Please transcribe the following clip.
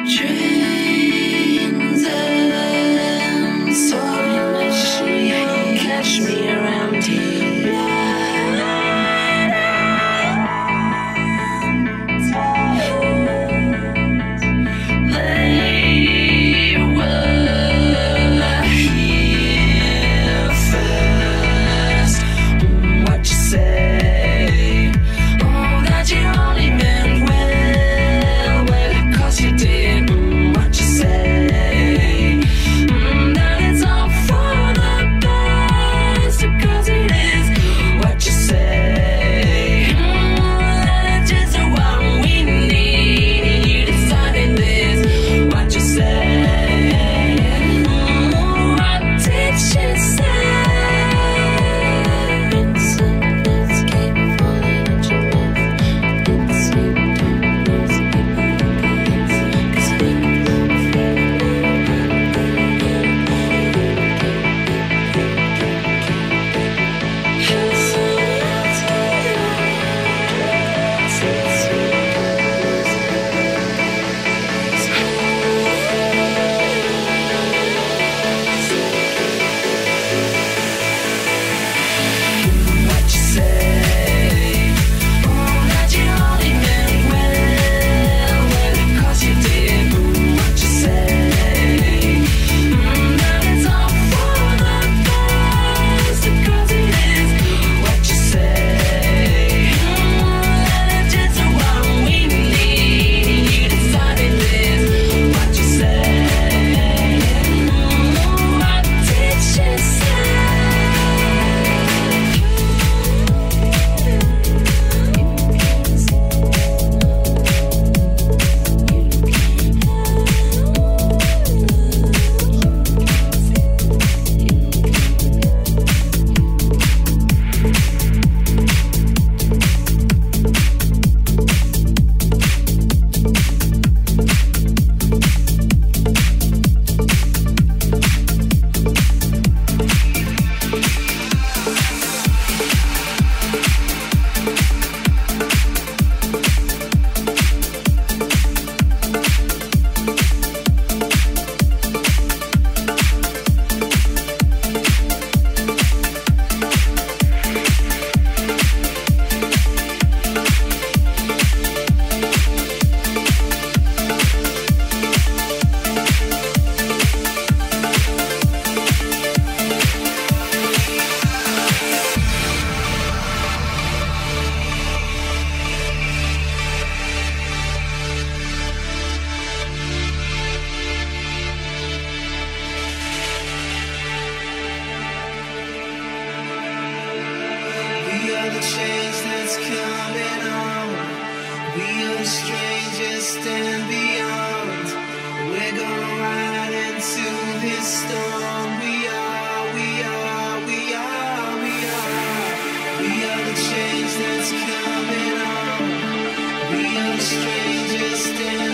Trains and songs, catch me around here. They were here first. What you say? Oh, that you only meant well, well, 'cause you did. What you say? That it's all for the best, 'cause it is. What you say? That it's just what we need. You decided this. What you say? What did she say? Let's keep falling at your mouth. It's you don't lose people against. 'Cause we what you say? Oh, that you only meant well, well, 'cause you did. What you say? That it's all for the best, 'cause it is. What you say? That it's just what we need. You decided this. What you say? What did she say? We are the change that's coming on. We are the strangers stand beyond. We're gonna ride into this storm. We are, we are, we are, we are. We are the change that's coming on. We are the strangers stand